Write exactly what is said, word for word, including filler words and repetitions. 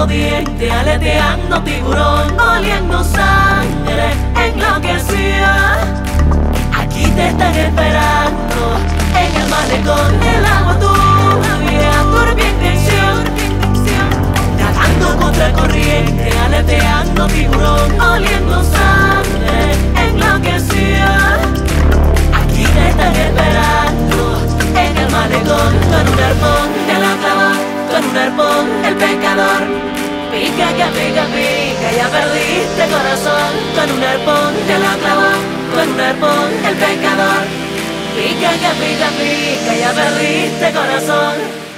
Abriendo dientes, aleteando tiburón, oliendo sangre, enloquecida. Aquí te están esperando, en el malecón, el agua turbia, turbia intención, nadando contra corriente, aleteando tiburón, oliendo sangre, enloquecida. Aquí te están esperando, en el malecón, con un arpón te la clavó, con un arpón el pescador. Pica que pica, pica, ya perdiste corazón. Con un arpón te la clavó, con un arpón el pescador. Pica que pica, pica, ya perdiste corazón.